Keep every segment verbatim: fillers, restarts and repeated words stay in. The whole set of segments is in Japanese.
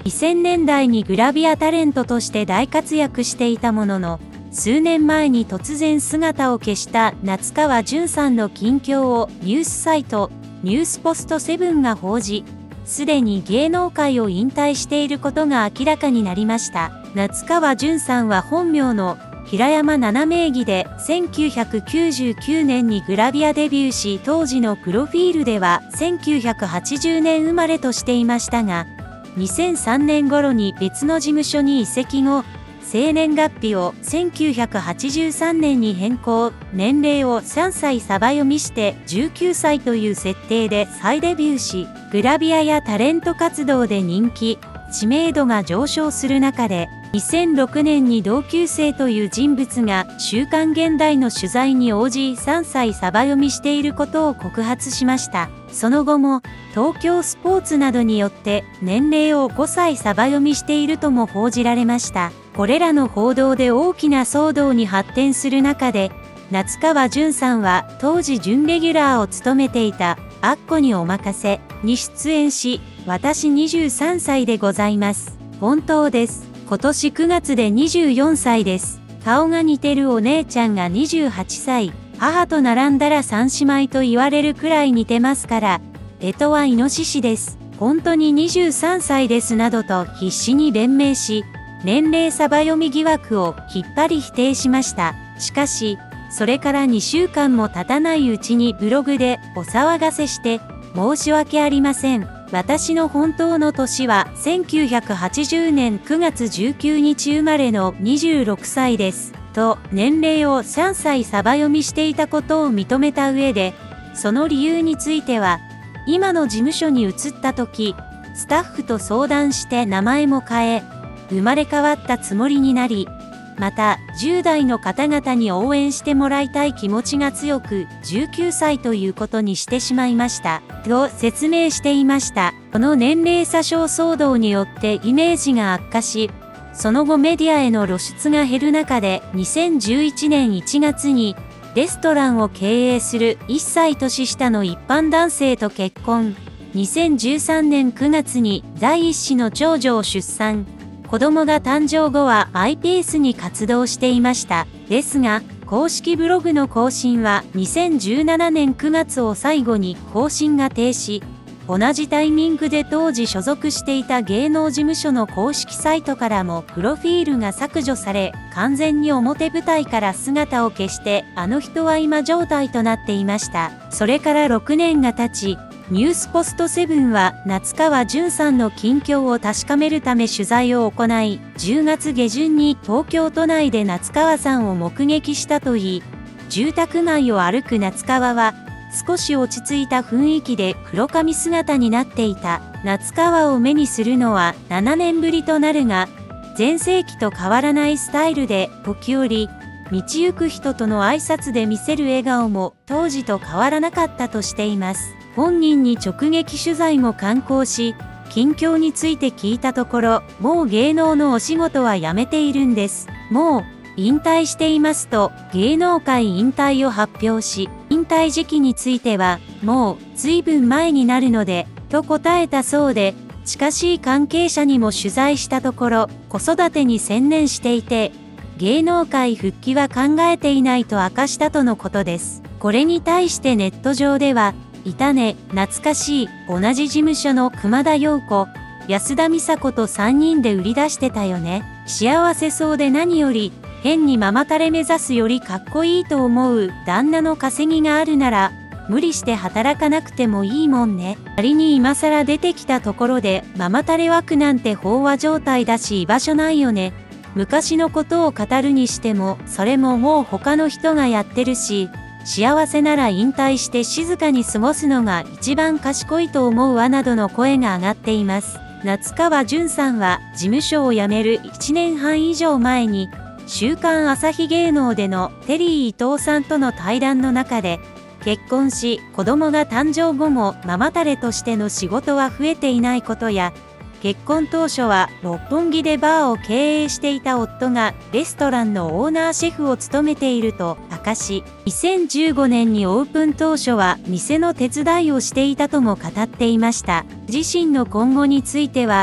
にせんねんだいにグラビアタレントとして大活躍していたものの、数年前に突然姿を消した夏川潤さんの近況をニュースサイトニュースポストセブンが報じ、すでに芸能界を引退していることが明らかになりました。夏川潤さんは本名の平山七名義でせんきゅうひゃくきゅうじゅうきゅうねんにグラビアデビューし、当時のプロフィールではせんきゅうひゃくはちじゅうねん生まれとしていましたが、にせんさんねん頃に別の事務所に移籍後、生年月日をせんきゅうひゃくはちじゅうさんねんに変更、年齢をさんさいサバ読みしてじゅうきゅうさいという設定で再デビューし、グラビアやタレント活動で人気、知名度が上昇する中で、にせんろくねんに同級生という人物が週刊現代の取材に応じさんさいサバ読みしていることを告発しました。その後も東京スポーツなどによって年齢をごさいサバ読みしているとも報じられました。これらの報道で大きな騒動に発展する中で、夏川潤さんは当時準レギュラーを務めていたアッコにおまかせに出演し、私にじゅうさんさいでございます。本当です。今年くがつでにじゅうよんさいです。顔が似てるお姉ちゃんがにじゅうはっさい。母と並んだら三姉妹と言われるくらい似てますから、干支はイノシシです。本当ににじゅうさんさいですなどと必死に弁明し、年齢サバ読み疑惑をきっぱり否定しました。しかし、それからにしゅうかんも経たないうちにブログでお騒がせして申し訳ありません。私の本当の年はせんきゅうひゃくはちじゅうねんくがつじゅうくにち生まれのにじゅうろくさいです。と年齢をさんさいサバ読みしていたことを認めた上で、その理由については、今の事務所に移った時、スタッフと相談して名前も変え、生まれ変わったつもりになり、またじゅうだいの方々に応援してもらいたい気持ちが強くじゅうきゅうさいということにしてしまいましたと説明していました。この年齢詐称騒動によってイメージが悪化し、その後メディアへの露出が減る中でにせんじゅういちねんいちがつにレストランを経営するいっさい年下の一般男性と結婚。にせんじゅうさんねんくがつに第一子の長女を出産。子供が誕生後はマイペースに活動していました。ですが、公式ブログの更新はにせんじゅうななねんくがつを最後に更新が停止。同じタイミングで当時所属していた芸能事務所の公式サイトからもプロフィールが削除され、完全に表舞台から姿を消して、あの人は今状態となっていました。それからろくねんが経ち、ニュースポストセブンは夏川潤さんの近況を確かめるため取材を行い、じゅうがつげじゅんに東京都内で夏川さんを目撃したといい、住宅街を歩く夏川は、少し落ち着いた雰囲気で黒髪姿になっていた。夏川を目にするのはななねんぶりとなるが、全盛期と変わらないスタイルで時折、道行く人との挨拶で見せる笑顔も当時と変わらなかったとしています。本人に直撃取材も敢行し、近況について聞いたところ、もう芸能のお仕事は辞めているんです。もう引退していますと芸能界引退を発表し、引退時期についてはもう随分前になるので、と答えたそうで、近しい関係者にも取材したところ、子育てに専念していて、芸能界復帰は考えていないと明かしたとのことです。これに対してネット上では、いたね、懐かしい、同じ事務所の熊田曜子、安田美沙子とさんにんで売り出してたよね。幸せそうで何より、変にママタレ目指すよりかっこいいと思う旦那の稼ぎがあるなら、無理して働かなくてもいいもんね。仮に今更出てきたところで、ママタレ枠なんて飽和状態だし居場所ないよね。昔のことを語るにしても、それももう他の人がやってるし、幸せなら引退して静かに過ごすのが一番賢いと思うわなどの声が上がっています。夏川潤さんは事務所を辞めるいちねんはん以上前に、週刊朝日芸能でのテリー伊藤さんとの対談の中で、結婚し子供が誕生後もママタレとしての仕事は増えていないことや、結婚当初は六本木でバーを経営していた夫がレストランのオーナーシェフを務めていると明かし、にせんじゅうごねんにオープン当初は店の手伝いをしていたとも語っていました。自身の今後については、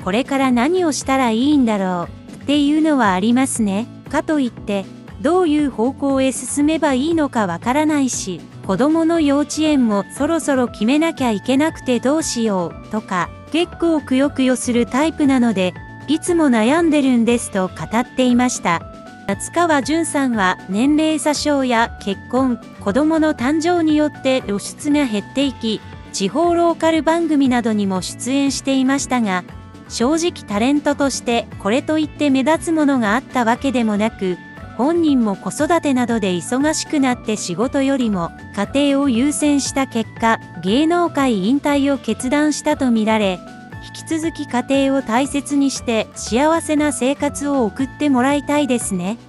これから何をしたらいいんだろうっていうのはありますね。かといって、どういう方向へ進めばいいのかわからないし、子供の幼稚園もそろそろ決めなきゃいけなくてどうしようとか、結構くよくよするタイプなので、いつも悩んでるんですと語っていました。夏川淳さんは年齢詐称や結婚、子供の誕生によって露出が減っていき、地方ローカル番組などにも出演していましたが、正直タレントとしてこれといって目立つものがあったわけでもなく、本人も子育てなどで忙しくなって仕事よりも家庭を優先した結果、芸能界引退を決断したとみられ、引き続き家庭を大切にして幸せな生活を送ってもらいたいですね。